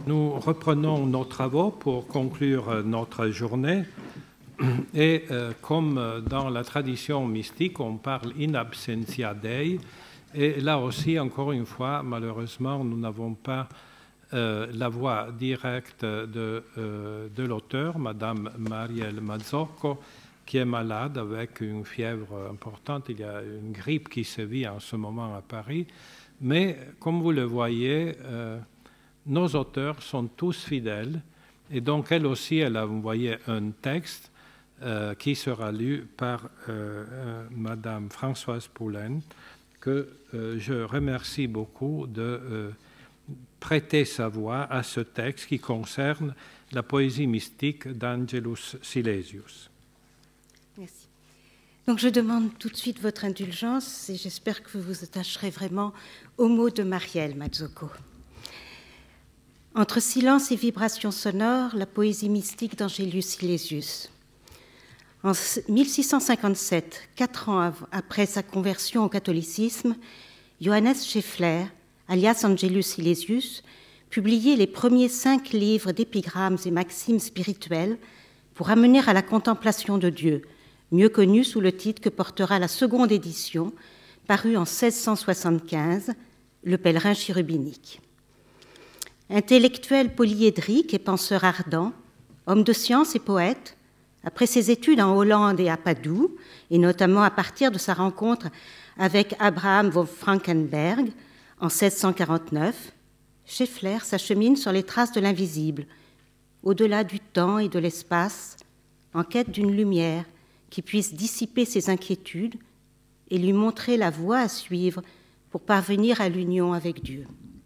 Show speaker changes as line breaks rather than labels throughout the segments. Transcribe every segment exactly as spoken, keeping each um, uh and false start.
nous reprenons nos travaux pour conclure notre journée. Et euh, comme dans la tradition mystique, on parle in absentia Dei. Et là aussi, encore une fois, malheureusement, nous n'avons pas euh, la voix directe de, euh, de l'auteur, Madame Marielle Mazzocco, qui est malade avec une fièvre importante. Il y a une grippe qui sévit en ce moment à Paris. Mais comme vous le voyez, euh, nos auteurs sont tous fidèles. Et donc, elle aussi, elle a envoyé un texte euh, qui sera lu par euh, euh, Madame Françoise Poulen, que euh, je remercie beaucoup de euh, prêter sa voix à ce texte qui concerne la poésie mystique d'Angelus Silesius.
Merci. Donc je demande tout de suite votre indulgence et j'espère que vous vous attacherez vraiment aux mots de Marielle Mazzocco. Entre silence et vibrations sonores, la poésie mystique d'Angelus Silesius. En mille six cent cinquante-sept, quatre ans après sa conversion au catholicisme, Johannes Scheffler, alias Angelus Silesius, publiait les premiers cinq livres d'épigrammes et maximes spirituelles pour amener à la contemplation de Dieu, mieux connu sous le titre que portera la seconde édition, parue en seize cent soixante-quinze, Le Pèlerin chérubinique. Intellectuel polyédrique et penseur ardent, homme de science et poète, après ses études en Hollande et à Padoue, et notamment à partir de sa rencontre avec Abraham von Frankenberg en seize cent quarante-neuf, Scheffler s'achemine sur les traces de l'invisible, au-delà du temps et de l'espace, en quête d'une lumière qui puisse dissiper ses inquiétudes et lui montrer la voie à suivre pour parvenir à l'union avec Dieu.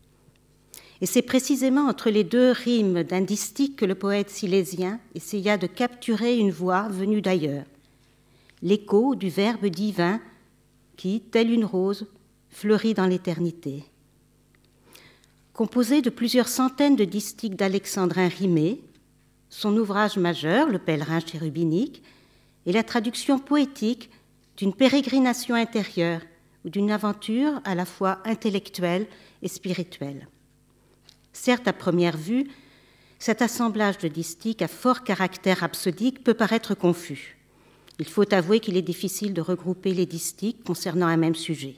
Et c'est précisément entre les deux rimes d'un distique que le poète silésien essaya de capturer une voix venue d'ailleurs, l'écho du Verbe divin qui, telle une rose, fleurit dans l'éternité. Composé de plusieurs centaines de distiques d'alexandrins rimés, son ouvrage majeur, Le Pèlerin chérubinique, est la traduction poétique d'une pérégrination intérieure ou d'une aventure à la fois intellectuelle et spirituelle. Certes, à première vue, cet assemblage de distiques à fort caractère rhapsodique peut paraître confus. Il faut avouer qu'il est difficile de regrouper les distiques concernant un même sujet.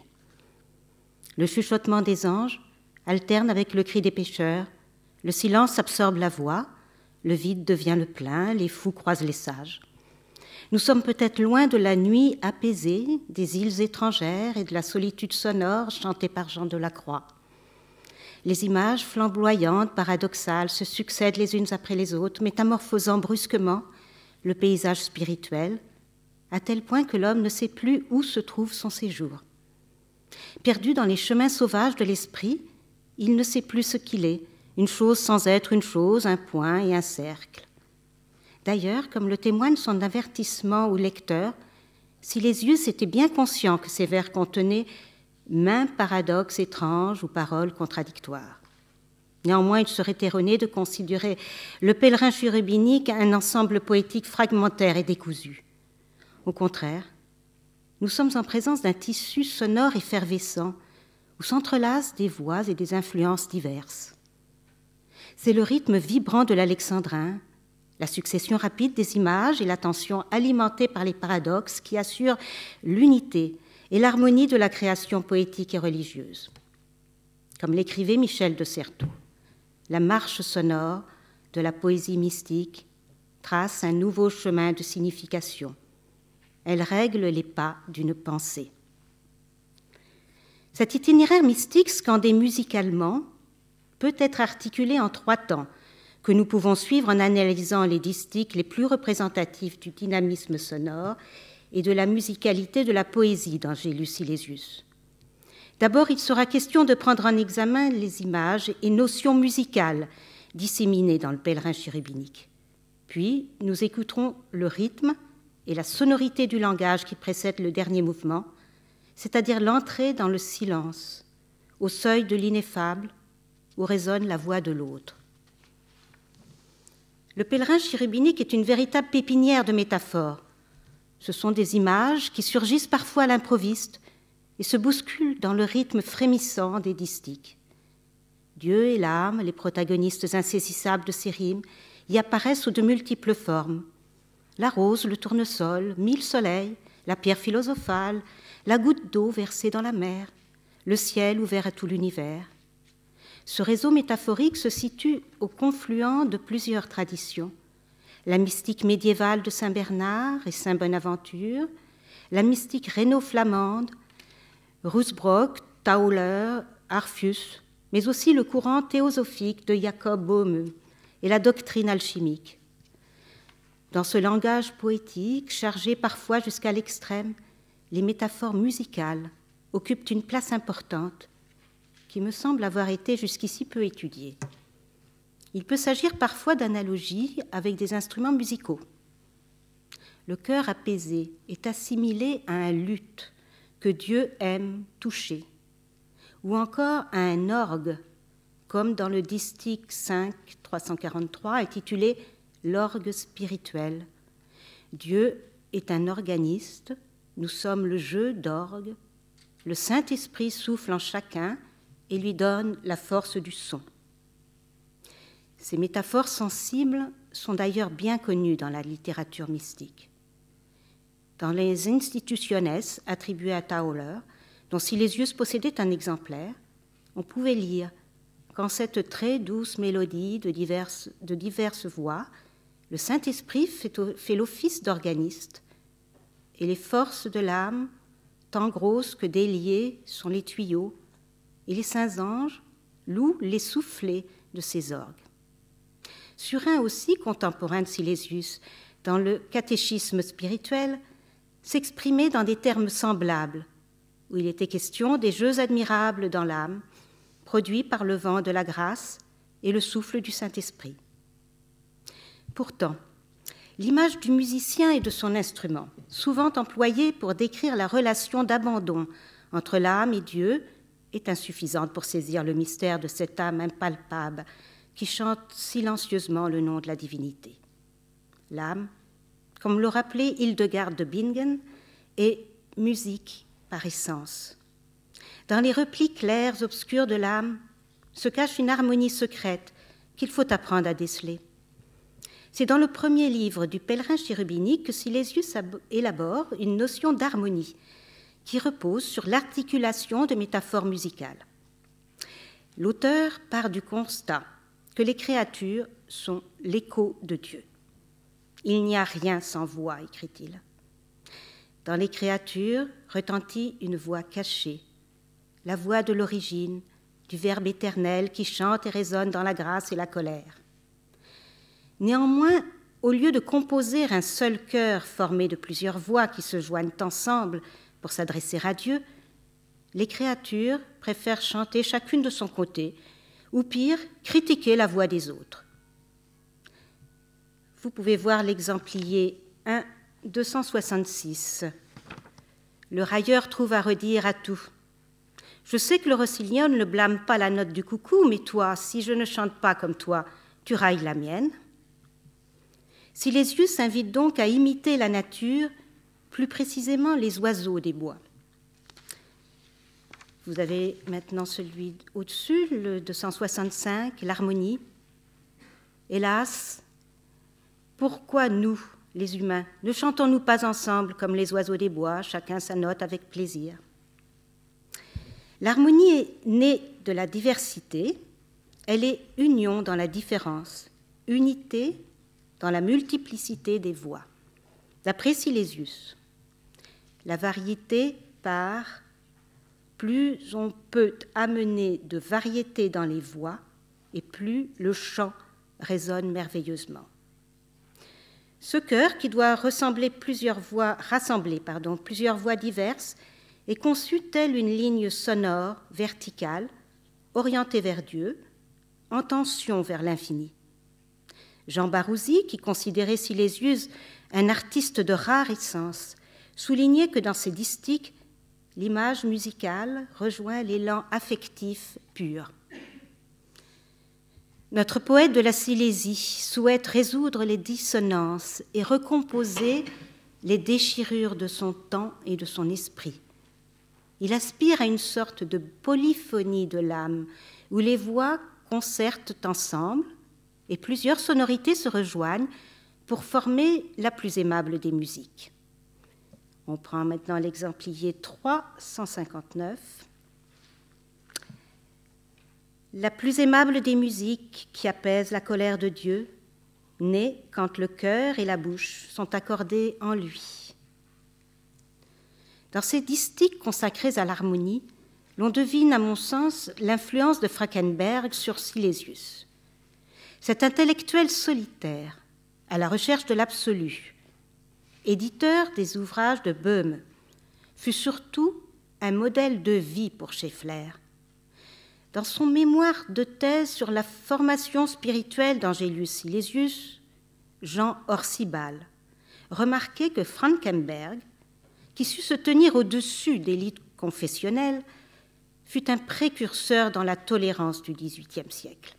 Le chuchotement des anges alterne avec le cri des pécheurs, le silence absorbe la voix, le vide devient le plein, les fous croisent les sages. Nous sommes peut-être loin de la nuit apaisée, des îles étrangères et de la solitude sonore chantée par Jean de la Croix. Les images flamboyantes, paradoxales, se succèdent les unes après les autres, métamorphosant brusquement le paysage spirituel, à tel point que l'homme ne sait plus où se trouve son séjour. Perdu dans les chemins sauvages de l'esprit, il ne sait plus ce qu'il est, une chose sans être une chose, un point et un cercle. D'ailleurs, comme le témoigne son avertissement au lecteur, Silesius était bien conscient que ces vers contenaient maint paradoxe étrange ou paroles contradictoires. Néanmoins, il serait erroné de considérer le Pèlerin chérubinique un ensemble poétique fragmentaire et décousu. Au contraire, nous sommes en présence d'un tissu sonore effervescent où s'entrelacent des voix et des influences diverses. C'est le rythme vibrant de l'alexandrin, la succession rapide des images et l'attention alimentée par les paradoxes qui assurent l'unité et l'harmonie de la création poétique et religieuse. Comme l'écrivait Michel de Certeau, la marche sonore de la poésie mystique trace un nouveau chemin de signification. Elle règle les pas d'une pensée. Cet itinéraire mystique, scandé musicalement, peut être articulé en trois temps, que nous pouvons suivre en analysant les distiques les plus représentatifs du dynamisme sonore et de la musicalité de la poésie d'Angelus Silesius. D'abord, il sera question de prendre en examen les images et notions musicales disséminées dans le Pèlerin chérubinique. Puis, nous écouterons le rythme et la sonorité du langage qui précède le dernier mouvement, c'est-à-dire l'entrée dans le silence, au seuil de l'ineffable, où résonne la voix de l'autre. Le Pèlerin chérubinique est une véritable pépinière de métaphores. Ce sont des images qui surgissent parfois à l'improviste et se bousculent dans le rythme frémissant des distiques. Dieu et l'âme, les protagonistes insaisissables de ces rimes, y apparaissent sous de multiples formes. La rose, le tournesol, mille soleils, la pierre philosophale, la goutte d'eau versée dans la mer, le ciel ouvert à tout l'univers. Ce réseau métaphorique se situe au confluent de plusieurs traditions. La mystique médiévale de Saint Bernard et Saint Bonaventure, la mystique rhéno-flamande, Rusbrock, Tauler, Arfius, mais aussi le courant théosophique de Jacob Boehme et la doctrine alchimique. Dans ce langage poétique, chargé parfois jusqu'à l'extrême, les métaphores musicales occupent une place importante qui me semble avoir été jusqu'ici peu étudiée. Il peut s'agir parfois d'analogies avec des instruments musicaux. Le cœur apaisé est assimilé à un luth que Dieu aime toucher, ou encore à un orgue, comme dans le distique cinq trois cent quarante-trois intitulé « L'orgue spirituel ». Dieu est un organiste, nous sommes le jeu d'orgue, le Saint-Esprit souffle en chacun et lui donne la force du son. Ces métaphores sensibles sont d'ailleurs bien connues dans la littérature mystique. Dans les Institutiones attribuées à Tauler, dont Silésius possédait un exemplaire, on pouvait lire qu'en cette très douce mélodie de diverses, de diverses voix, le Saint-Esprit fait, fait l'office d'organiste, et les forces de l'âme, tant grosses que déliées, sont les tuyaux, et les saints anges louent les soufflets de ces orgues. Surin aussi, contemporain de Silésius, dans le catéchisme spirituel, s'exprimait dans des termes semblables, où il était question des jeux admirables dans l'âme, produits par le vent de la grâce et le souffle du Saint-Esprit. Pourtant, l'image du musicien et de son instrument, souvent employée pour décrire la relation d'abandon entre l'âme et Dieu, est insuffisante pour saisir le mystère de cette âme impalpable qui chante silencieusement le nom de la divinité. L'âme, comme le rappelait Hildegard de Bingen, est musique par essence. Dans les replis clairs, obscurs de l'âme, se cache une harmonie secrète qu'il faut apprendre à déceler. C'est dans le premier livre du Pèlerin chérubinique que Silésius élabore une notion d'harmonie qui repose sur l'articulation de métaphores musicales. L'auteur part du constat que les créatures sont l'écho de Dieu. Il n'y a rien sans voix, écrit-il. Dans les créatures retentit une voix cachée, la voix de l'origine, du Verbe éternel qui chante et résonne dans la grâce et la colère. Néanmoins, au lieu de composer un seul chœur formé de plusieurs voix qui se joignent ensemble pour s'adresser à Dieu, les créatures préfèrent chanter chacune de son côté, ou pire, critiquer la voix des autres. Vous pouvez voir l'exemplier un deux cent soixante-six. Le railleur trouve à redire à tout. Je sais que le rossignol ne blâme pas la note du coucou, mais toi, si je ne chante pas comme toi, tu railles la mienne. Silésius invite donc à imiter la nature, plus précisément les oiseaux des bois. Vous avez maintenant celui au-dessus, le deux cent soixante-cinq, l'harmonie. Hélas, pourquoi nous, les humains, ne chantons-nous pas ensemble comme les oiseaux des bois, chacun sa note avec plaisir? L'harmonie est née de la diversité, elle est union dans la différence, unité dans la multiplicité des voix. D'après Silésius, la variété part, plus on peut amener de variété dans les voix, et plus le chant résonne merveilleusement. Ce chœur, qui doit ressembler plusieurs voix, rassembler pardon, plusieurs voix diverses, est conçu telle une ligne sonore, verticale, orientée vers Dieu, en tension vers l'infini. Jean Barouzy, qui considérait Silésius un artiste de rare essence, soulignait que dans ses distiques, l'image musicale rejoint l'élan affectif pur. Notre poète de la Silésie souhaite résoudre les dissonances et recomposer les déchirures de son temps et de son esprit. Il aspire à une sorte de polyphonie de l'âme, où les voix concertent ensemble et plusieurs sonorités se rejoignent pour former la plus aimable des musiques. On prend maintenant l'exemplier trois cent cinquante-neuf. La plus aimable des musiques qui apaise la colère de Dieu, naît quand le cœur et la bouche sont accordés en lui. Dans ces distiques consacrés à l'harmonie, l'on devine, à mon sens, l'influence de Frankenberg sur Silesius. Cet intellectuel solitaire, à la recherche de l'absolu, éditeur des ouvrages de Böhme, fut surtout un modèle de vie pour Scheffler. Dans son mémoire de thèse sur la formation spirituelle d'Angelus Silesius, Jean Orsibal remarquait que Frankenberg, qui sut se tenir au-dessus d'élite confessionnelle, fut un précurseur dans la tolérance du dix-huitième siècle.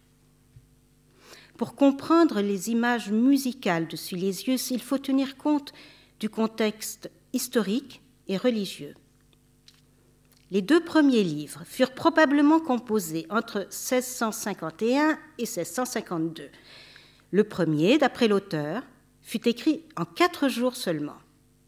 Pour comprendre les images musicales de Silesius, il faut tenir compte du contexte historique et religieux. Les deux premiers livres furent probablement composés entre seize cent cinquante et un et seize cent cinquante-deux. Le premier, d'après l'auteur, fut écrit en quatre jours seulement.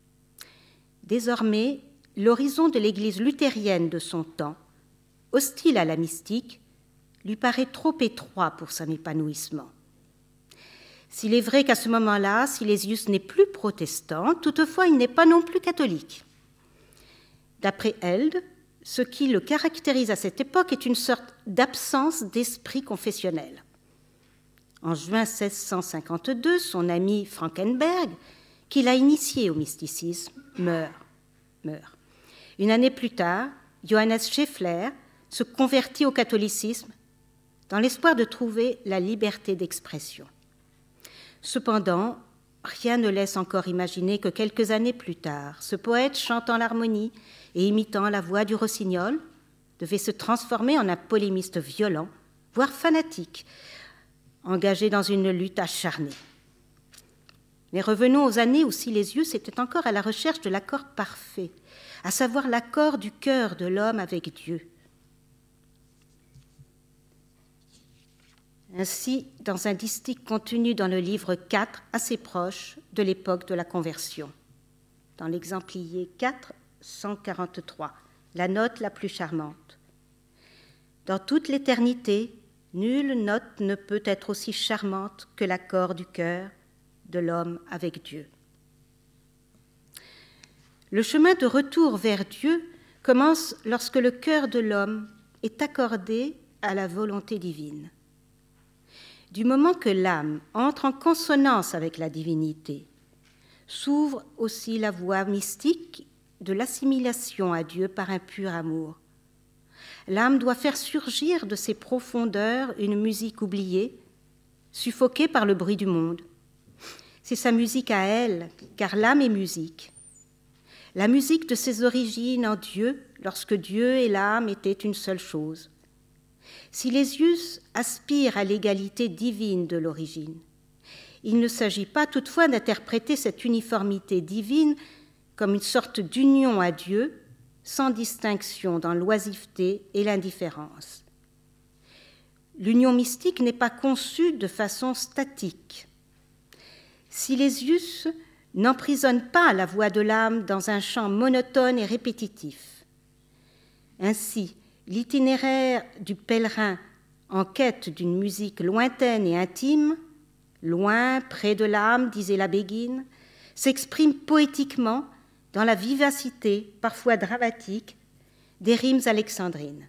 Désormais, l'horizon de l'Église luthérienne de son temps, hostile à la mystique, lui paraît trop étroit pour son épanouissement. S'il est vrai qu'à ce moment-là, Silesius n'est plus protestant, toutefois il n'est pas non plus catholique. D'après Held, ce qui le caractérise à cette époque est une sorte d'absence d'esprit confessionnel. En juin seize cent cinquante-deux, son ami Frankenberg, qui l'a initié au mysticisme, meurt. meurt. Une année plus tard, Johannes Scheffler se convertit au catholicisme dans l'espoir de trouver la liberté d'expression. Cependant, rien ne laisse encore imaginer que quelques années plus tard, ce poète chantant l'harmonie et imitant la voix du rossignol devait se transformer en un polémiste violent, voire fanatique, engagé dans une lutte acharnée. Mais revenons aux années où Silesius était encore à la recherche de l'accord parfait, à savoir l'accord du cœur de l'homme avec Dieu. Ainsi, dans un distique contenu dans le livre quatre, assez proche de l'époque de la conversion, dans l'exemplier quatre cent quarante-trois, la note la plus charmante. Dans toute l'éternité, nulle note ne peut être aussi charmante que l'accord du cœur de l'homme avec Dieu. Le chemin de retour vers Dieu commence lorsque le cœur de l'homme est accordé à la volonté divine. Du moment que l'âme entre en consonance avec la divinité, s'ouvre aussi la voie mystique de l'assimilation à Dieu par un pur amour. L'âme doit faire surgir de ses profondeurs une musique oubliée, suffoquée par le bruit du monde. C'est sa musique à elle, car l'âme est musique. La musique de ses origines en Dieu, lorsque Dieu et l'âme étaient une seule chose. Silesius aspire à l'égalité divine de l'origine. Il ne s'agit pas toutefois d'interpréter cette uniformité divine comme une sorte d'union à Dieu, sans distinction dans l'oisiveté et l'indifférence. L'union mystique n'est pas conçue de façon statique. Silesius n'emprisonne pas la voix de l'âme dans un chant monotone et répétitif. Ainsi, l'itinéraire du pèlerin en quête d'une musique lointaine et intime, loin, près de l'âme, disait la Béguine, s'exprime poétiquement dans la vivacité, parfois dramatique, des rimes alexandrines.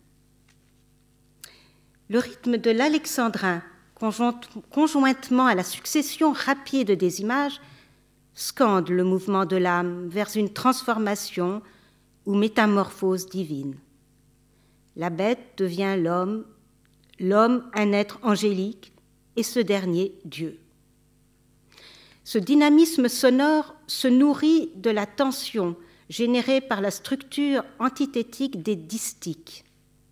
Le rythme de l'alexandrin, conjointement à la succession rapide des images, scande le mouvement de l'âme vers une transformation ou métamorphose divine. La bête devient l'homme, l'homme un être angélique et ce dernier Dieu. Ce dynamisme sonore se nourrit de la tension générée par la structure antithétique des distiques.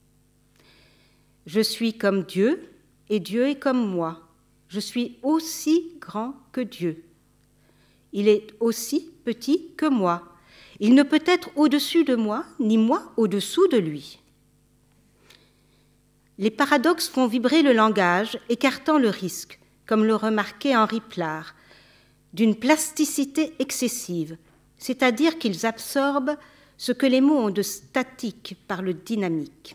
Je suis comme Dieu et Dieu est comme moi. Je suis aussi grand que Dieu. Il est aussi petit que moi. Il ne peut être au-dessus de moi, ni moi au-dessous de lui. Les paradoxes font vibrer le langage, écartant le risque, comme le remarquait Henri Plard, d'une plasticité excessive, c'est-à-dire qu'ils absorbent ce que les mots ont de statique par le dynamique.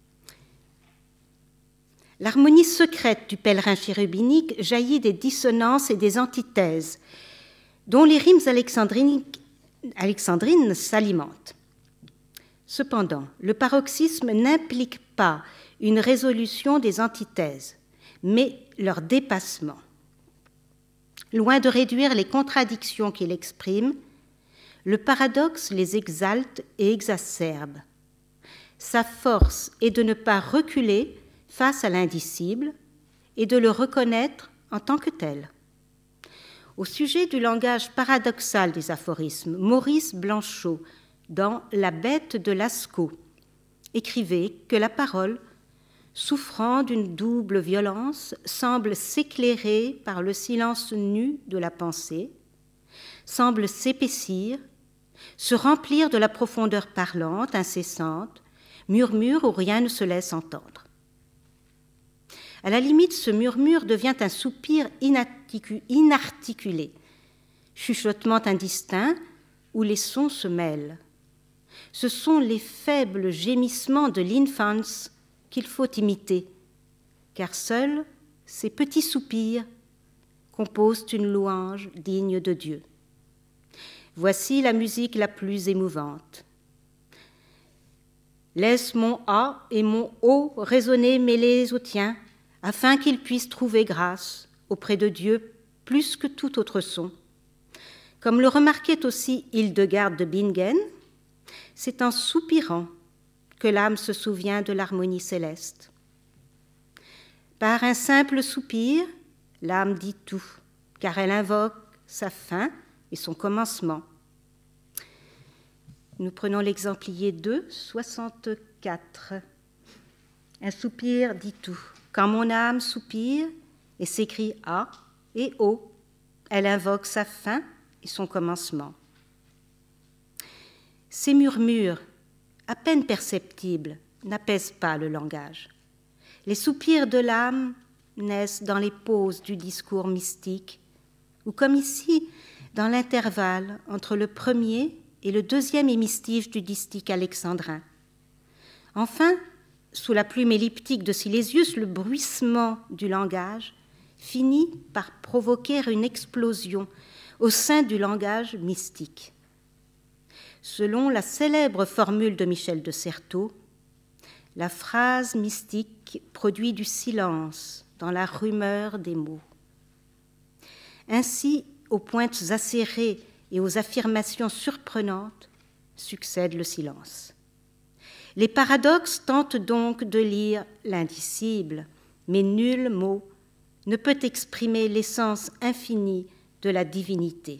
L'harmonie secrète du pèlerin chérubinique jaillit des dissonances et des antithèses, dont les rimes alexandrines, alexandrines s'alimentent. Cependant, le paroxysme n'implique pas une résolution des antithèses, mais leur dépassement. Loin de réduire les contradictions qu'il exprime, le paradoxe les exalte et exacerbe. Sa force est de ne pas reculer face à l'indicible et de le reconnaître en tant que tel. Au sujet du langage paradoxal des aphorismes, Maurice Blanchot, dans La Bête de Lascaux, écrivait que la parole, souffrant d'une double violence, semble s'éclairer par le silence nu de la pensée, semble s'épaissir, se remplir de la profondeur parlante, incessante, murmure où rien ne se laisse entendre. À la limite, ce murmure devient un soupir inarticulé, chuchotement indistinct où les sons se mêlent. Ce sont les faibles gémissements de l'infance qu'il faut imiter, car seuls ces petits soupirs composent une louange digne de Dieu. Voici la musique la plus émouvante. Laisse mon A et mon O résonner mêlés au tien, afin qu'ils puissent trouver grâce auprès de Dieu plus que tout autre son. Comme le remarquait aussi Hildegarde de Bingen, c'est en soupirant que l'âme se souvient de l'harmonie céleste. Par un simple soupir, l'âme dit tout, car elle invoque sa fin et son commencement. Nous prenons l'exemplier deux, soixante-quatre. Un soupir dit tout. Quand mon âme soupire et s'écrie A et O, elle invoque sa fin et son commencement. Ces murmures, à peine perceptibles, n'apaisent pas le langage. Les soupirs de l'âme naissent dans les pauses du discours mystique, ou comme ici, dans l'intervalle entre le premier et le deuxième hémistiche du distique alexandrin. Enfin, sous la plume elliptique de Silésius, le bruissement du langage finit par provoquer une explosion au sein du langage mystique. Selon la célèbre formule de Michel de Certeau, la phrase mystique produit du silence dans la rumeur des mots. Ainsi, aux pointes acérées et aux affirmations surprenantes succède le silence. Les paradoxes tentent donc de lire l'indicible, mais nul mot ne peut exprimer l'essence infinie de la divinité.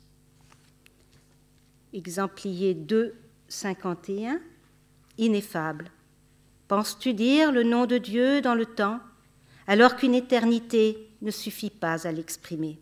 Exemplier deux, cinquante et un, ineffable. Penses-tu dire le nom de Dieu dans le temps, alors qu'une éternité ne suffit pas à l'exprimer?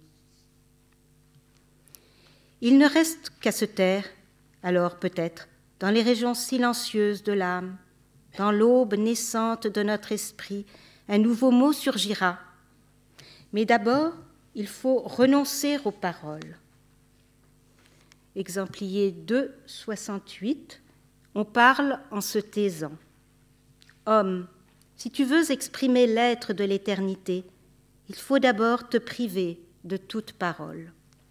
Il ne reste qu'à se taire, alors peut-être, dans les régions silencieuses de l'âme, dans l'aube naissante de notre esprit, un nouveau mot surgira. Mais d'abord, il faut renoncer aux paroles. Exemplier deux, soixante-huit, on parle en se taisant. Homme, si tu veux exprimer l'être de l'éternité, il faut d'abord te priver de toute parole.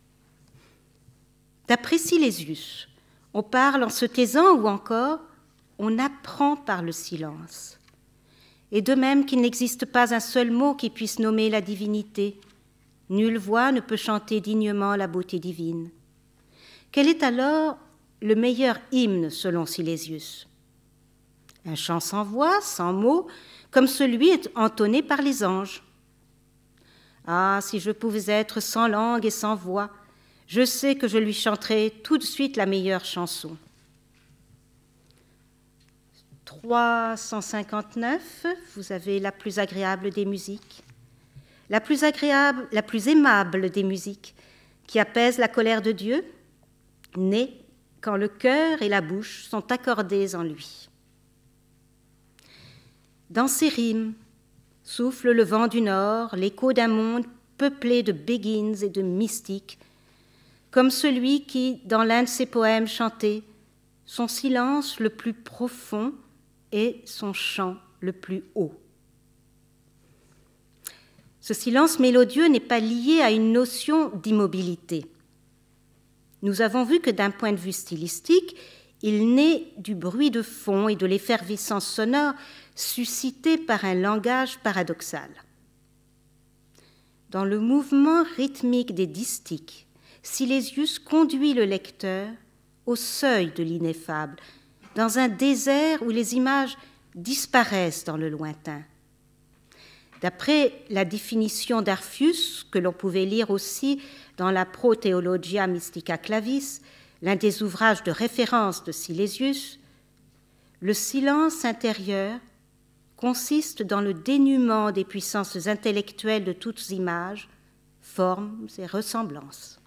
D'après Silésius, on parle en se taisant ou encore on apprend par le silence. Et de même qu'il n'existe pas un seul mot qui puisse nommer la divinité, nulle voix ne peut chanter dignement la beauté divine. Quel est alors le meilleur hymne selon Silésius? Un chant sans voix, sans mots, comme celui entonné par les anges. Ah, si je pouvais être sans langue et sans voix, je sais que je lui chanterai tout de suite la meilleure chanson. trois cent cinquante-neuf, vous avez la plus agréable des musiques, la plus agréable, la plus aimable des musiques, qui apaise la colère de Dieu, née quand le cœur et la bouche sont accordés en lui. Dans ces rimes, souffle le vent du nord, l'écho d'un monde peuplé de béguines et de mystiques, comme celui qui, dans l'un de ses poèmes, chantait « Son silence le plus profond et son chant le plus haut ». Ce silence mélodieux n'est pas lié à une notion d'immobilité. Nous avons vu que d'un point de vue stylistique, il naît du bruit de fond et de l'effervescence sonore suscitée par un langage paradoxal. Dans le mouvement rythmique des distiques, Silésius conduit le lecteur au seuil de l'ineffable, dans un désert où les images disparaissent dans le lointain. D'après la définition d'Arphius, que l'on pouvait lire aussi dans la Protheologia Mystica Clavis, l'un des ouvrages de référence de Silésius, le silence intérieur consiste dans le dénuement des puissances intellectuelles de toutes images, formes et ressemblances.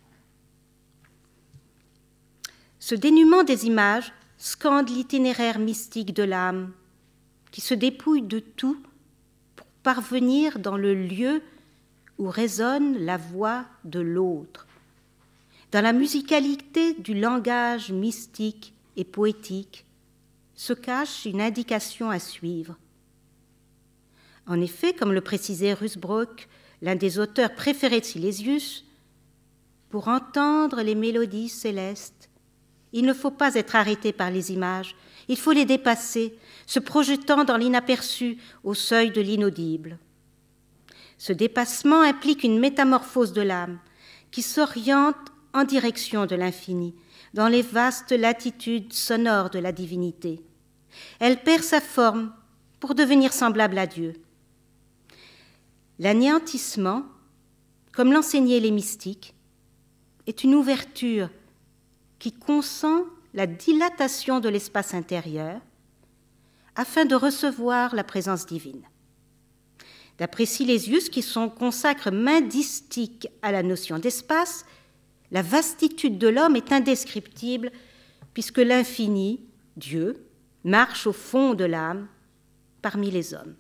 Ce dénuement des images scande l'itinéraire mystique de l'âme, qui se dépouille de tout pour parvenir dans le lieu où résonne la voix de l'autre, dans la musicalité du langage mystique et poétique se cache une indication à suivre. En effet, comme le précisait Rusbrook, l'un des auteurs préférés de Silésius, pour entendre les mélodies célestes, il ne faut pas être arrêté par les images, il faut les dépasser, se projetant dans l'inaperçu au seuil de l'inaudible. Ce dépassement implique une métamorphose de l'âme qui s'oriente en direction de l'infini, dans les vastes latitudes sonores de la divinité. Elle perd sa forme pour devenir semblable à Dieu. L'anéantissement, comme l'enseignaient les mystiques, est une ouverture qui consent la dilatation de l'espace intérieur afin de recevoir la présence divine. D'après Silésius, qui son consacre main distique à la notion d'espace, la vastitude de l'homme est indescriptible puisque l'infini, Dieu, marche au fond de l'âme parmi les hommes.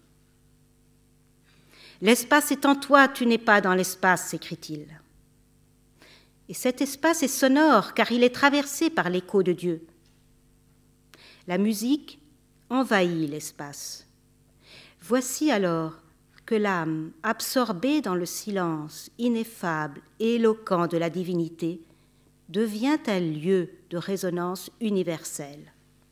« L'espace est en toi, tu n'es pas dans l'espace », s'écrit-il. Et cet espace est sonore car il est traversé par l'écho de Dieu. La musique envahit l'espace. Voici alors que l'âme, absorbée dans le silence ineffable et éloquent de la divinité, devient un lieu de résonance universelle.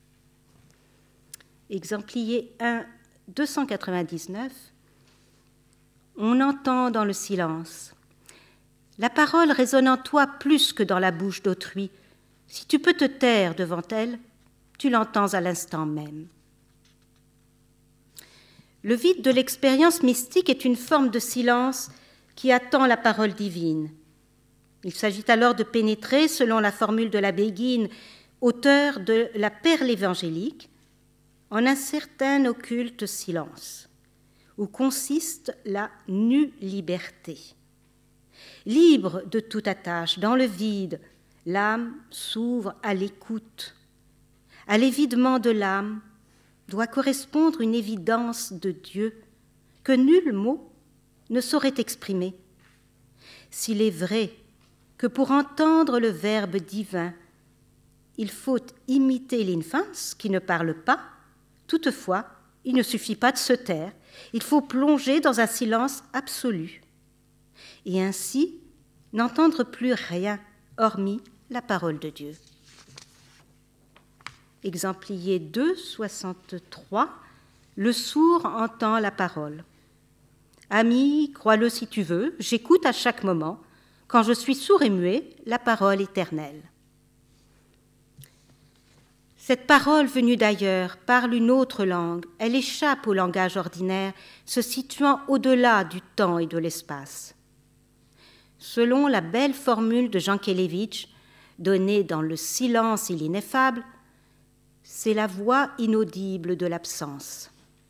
Exemplier un, deux cent quatre-vingt-dix-neuf, on entend dans le silence. La parole résonne en toi plus que dans la bouche d'autrui. Si tu peux te taire devant elle, tu l'entends à l'instant même. Le vide de l'expérience mystique est une forme de silence qui attend la parole divine. Il s'agit alors de pénétrer, selon la formule de la Béguine, auteur de la Perle évangélique, en un certain occulte silence, où consiste la nue liberté. Libre de toute attache, dans le vide, l'âme s'ouvre à l'écoute. À l'évidement de l'âme doit correspondre une évidence de Dieu que nul mot ne saurait exprimer. S'il est vrai que pour entendre le Verbe divin, il faut imiter l'infance qui ne parle pas, toutefois, il ne suffit pas de se taire, il faut plonger dans un silence absolu et ainsi n'entendre plus rien hormis la parole de Dieu. Exemplier deux, soixante-trois, le sourd entend la parole. Ami, crois-le si tu veux, j'écoute à chaque moment, quand je suis sourd et muet, la parole éternelle. Cette parole venue d'ailleurs parle une autre langue, elle échappe au langage ordinaire, se situant au-delà du temps et de l'espace. Selon la belle formule de Jankélévitch, donnée dans Le silence et l'ineffable, c'est la voix inaudible de l'absence.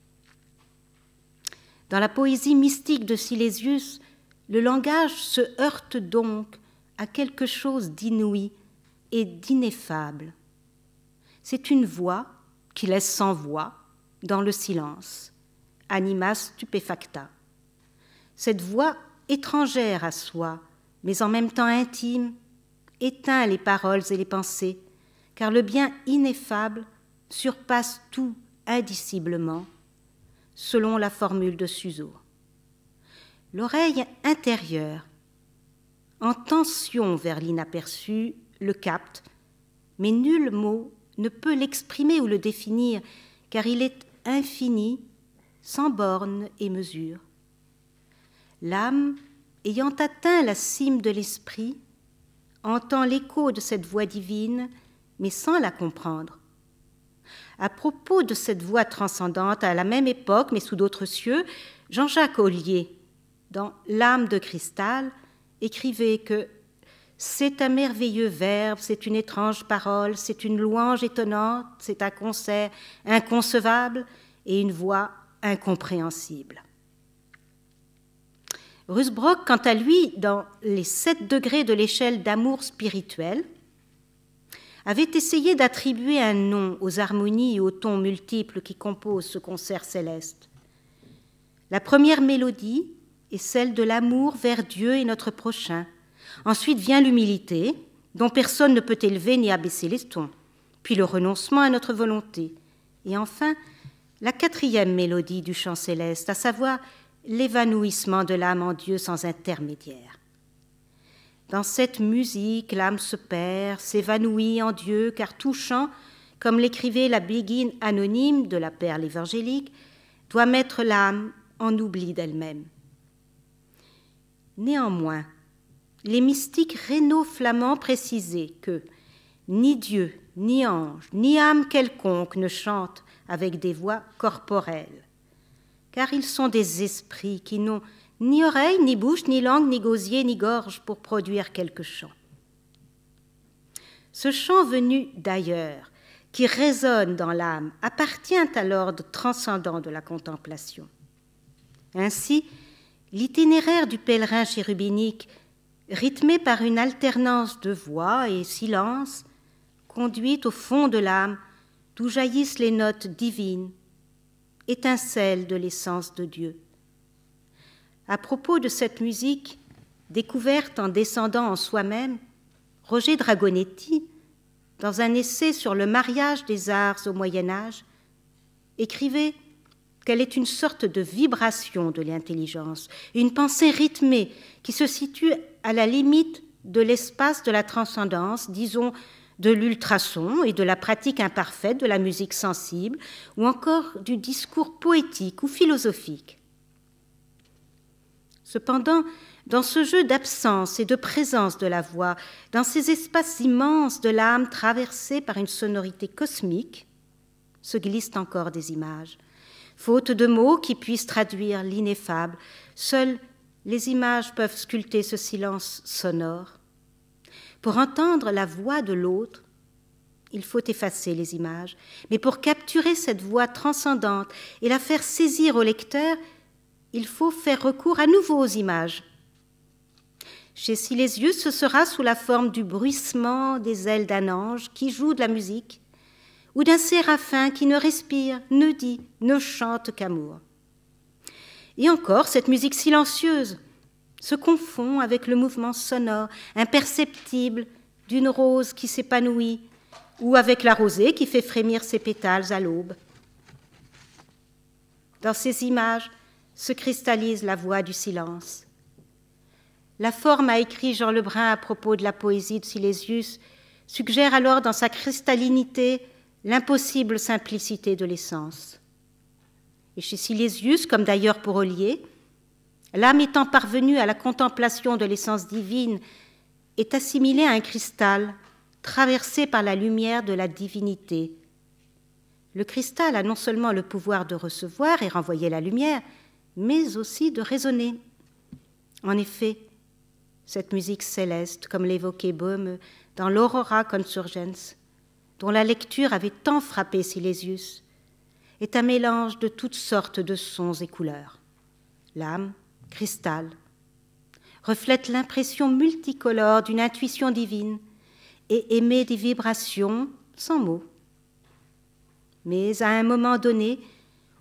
Dans la poésie mystique de Silésius, le langage se heurte donc à quelque chose d'inouï et d'ineffable. C'est une voix qui laisse sans voix dans le silence. anima stupefacta. Cette voix étrangère à soi, mais en même temps intime, éteint les paroles et les pensées, car le bien ineffable surpasse tout indiciblement, selon la formule de Suso. L'oreille intérieure, en tension vers l'inaperçu, le capte, mais nul mot ne peut l'exprimer ou le définir, car il est infini, sans bornes et mesures. L'âme, ayant atteint la cime de l'esprit, entend l'écho de cette voix divine, mais sans la comprendre. À propos de cette voix transcendante, à la même époque, mais sous d'autres cieux, Jean-Jacques Ollier, dans L'âme de cristal, écrivait que « c'est un merveilleux verbe, c'est une étrange parole, c'est une louange étonnante, c'est un concert inconcevable et une voix incompréhensible ». Rusbrock, quant à lui, dans les sept degrés de l'échelle d'amour spirituel, avait essayé d'attribuer un nom aux harmonies et aux tons multiples qui composent ce concert céleste. La première mélodie est celle de l'amour vers Dieu et notre prochain. Ensuite vient l'humilité, dont personne ne peut élever ni abaisser les tons, puis le renoncement à notre volonté, et enfin la quatrième mélodie du chant céleste, à savoir l'évanouissement de l'âme en Dieu sans intermédiaire. Dans cette musique, l'âme se perd, s'évanouit en Dieu, car tout chant, comme l'écrivait la béguine anonyme de la perle évangélique, doit mettre l'âme en oubli d'elle-même. Néanmoins, les mystiques rénaux-flamands précisaient que ni Dieu, ni ange, ni âme quelconque ne chantent avec des voix corporelles, car ils sont des esprits qui n'ont ni oreille, ni bouche, ni langue, ni gosier, ni gorge pour produire quelque chant. Ce chant venu d'ailleurs, qui résonne dans l'âme, appartient à l'ordre transcendant de la contemplation. Ainsi, l'itinéraire du pèlerin chérubinique, rythmé par une alternance de voix et silence, conduit au fond de l'âme d'où jaillissent les notes divines, étincelles de l'essence de Dieu. À propos de cette musique, découverte en descendant en soi-même, Roger Dragonetti, dans un essai sur le mariage des arts au Moyen-Âge, écrivait qu'elle est une sorte de vibration de l'intelligence, une pensée rythmée qui se situe à la limite de l'espace de la transcendance, disons de l'ultrason et de la pratique imparfaite de la musique sensible, ou encore du discours poétique ou philosophique. Cependant, dans ce jeu d'absence et de présence de la voix, dans ces espaces immenses de l'âme traversés par une sonorité cosmique, se glissent encore des images. Faute de mots qui puissent traduire l'ineffable, seules les images peuvent sculpter ce silence sonore. Pour entendre la voix de l'autre, il faut effacer les images, mais pour capturer cette voix transcendante et la faire saisir au lecteur, il faut faire recours à nouveau aux images. Chez Silésius, ce sera sous la forme du bruissement des ailes d'un ange qui joue de la musique, ou d'un séraphin qui ne respire, ne dit, ne chante qu'amour. Et encore, cette musique silencieuse se confond avec le mouvement sonore, imperceptible, d'une rose qui s'épanouit, ou avec la rosée qui fait frémir ses pétales à l'aube. Dans ces images se cristallise la voix du silence. La forme, a écrit Jean Lebrun à propos de la poésie de Silésius, suggère alors dans sa cristallinité l'impossible simplicité de l'essence. Et chez Silésius, comme d'ailleurs pour Ollier, l'âme étant parvenue à la contemplation de l'essence divine est assimilée à un cristal traversé par la lumière de la divinité. Le cristal a non seulement le pouvoir de recevoir et renvoyer la lumière, mais aussi de résonner. En effet, cette musique céleste, comme l'évoquait Böhme dans l'Aurora Consurgens, dont la lecture avait tant frappé Silésius, est un mélange de toutes sortes de sons et couleurs. L'âme, cristal, reflète l'impression multicolore d'une intuition divine et émet des vibrations sans mots. Mais à un moment donné,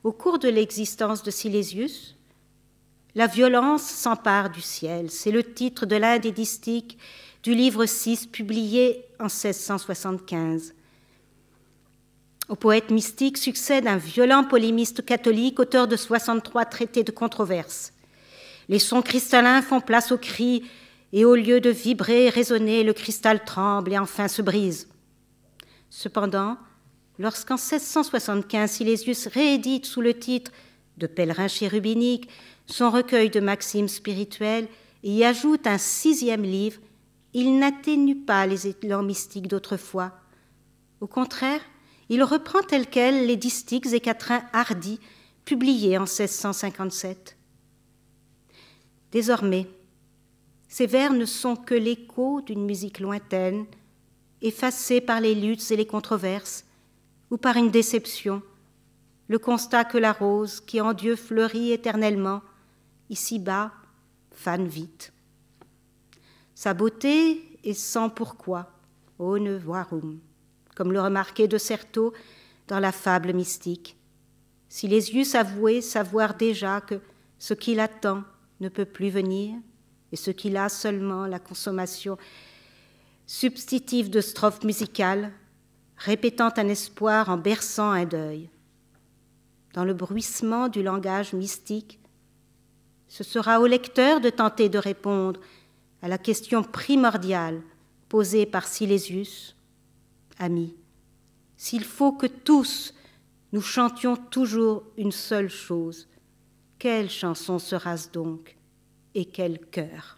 au cours de l'existence de Silésius, la violence s'empare du ciel. C'est le titre de l'un des distiches du livre six, publié en seize cent soixante-quinze. Au poète mystique succède un violent polémiste catholique, auteur de soixante-trois traités de controverse. Les sons cristallins font place aux cris, et au lieu de vibrer et résonner, le cristal tremble et enfin se brise. Cependant, lorsqu'en seize cent soixante-quinze, Silésius réédite sous le titre de Pèlerin chérubinique son recueil de maximes spirituelles et y ajoute un sixième livre, il n'atténue pas les élans mystiques d'autrefois. Au contraire, il reprend tel quel les distiches et quatrains hardis publiés en seize cent cinquante-sept. Désormais, ces vers ne sont que l'écho d'une musique lointaine, effacée par les luttes et les controverses, ou par une déception, le constat que la rose, qui en Dieu fleurit éternellement, ici-bas, fane vite. Sa beauté est sans pourquoi, ô ne voirum, comme le remarquait de Certeau dans la fable mystique. Silésius avouait savoir déjà que ce qui l'attend ne peut plus venir, et ce qu'il a seulement la consommation substitutive de strophes musicales, répétant un espoir en berçant un deuil. Dans le bruissement du langage mystique, ce sera au lecteur de tenter de répondre à la question primordiale posée par Silésius. Amis, s'il faut que tous nous chantions toujours une seule chose, quelle chanson sera-ce donc et quel cœur?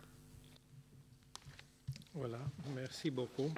Voilà, merci beaucoup.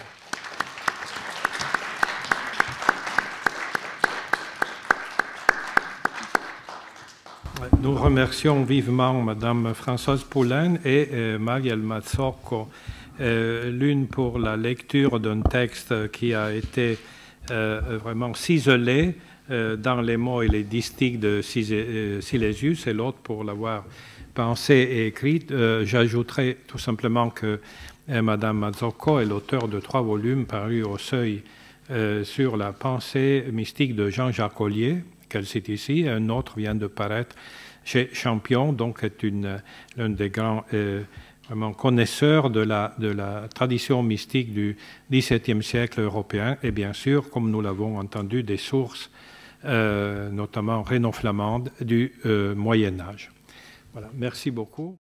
Nous remercions vivement Madame Françoise Poulain et euh, Marielle Mazzocco, euh, l'une pour la lecture d'un texte qui a été euh, vraiment ciselé euh, dans les mots et les distiches de Silésius, et l'autre pour l'avoir pensé et écrite. Euh, J'ajouterai tout simplement que euh, Madame Mazzocco est l'auteur de trois volumes parus au Seuil euh, sur la pensée mystique de Jean-Jacques Ollier, qu'elle cite ici. Un autre vient de paraître chez Champion, donc est une, l'un des grands euh, vraiment connaisseurs de la, de la tradition mystique du dix-septième siècle européen, et bien sûr, comme nous l'avons entendu, des sources, euh, notamment rhéno-flamandes, du euh, Moyen Âge. Voilà, merci beaucoup.